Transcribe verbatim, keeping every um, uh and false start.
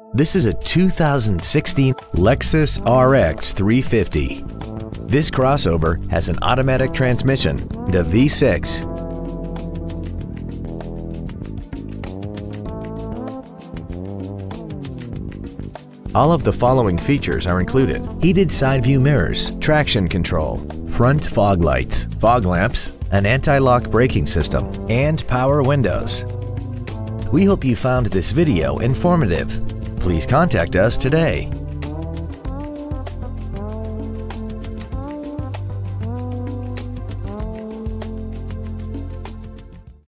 This is a two thousand sixteen Lexus R X three fifty. This crossover has an automatic transmission and a V six. All of the following features are included: heated side view mirrors, traction control, front fog lights, fog lamps, an anti-lock braking system, and power windows. We hope you found this video informative. Please contact us today.